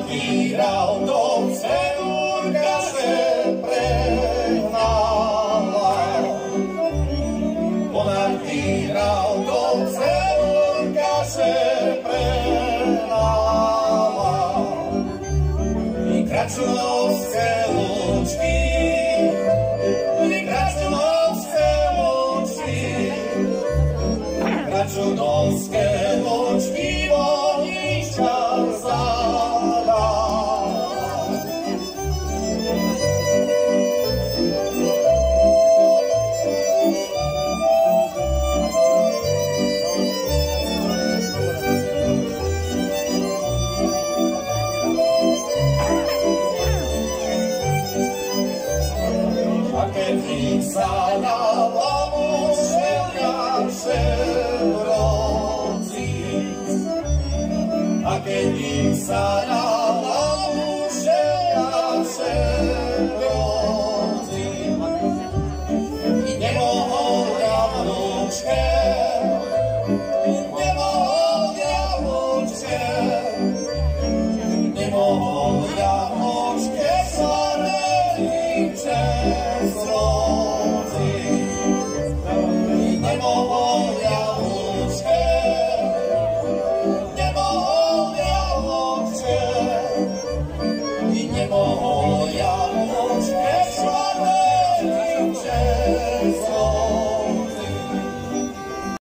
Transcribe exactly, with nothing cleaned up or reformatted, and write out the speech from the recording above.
Ponabíral do cedúrka se prehnala. Ponabíral do cedúrka se prehnala. I kračunovské lúčky, i kračunovské lúčky, kračunovské lúčky vonička vzala. A keď ich sa na lamu šeliaše bronzíc, a keď ich sa na lamu šeliaše bronzíc, nemohol ja vnúčke, nemohol ja vnúčke, nemohol ja vnúčke sa rediče.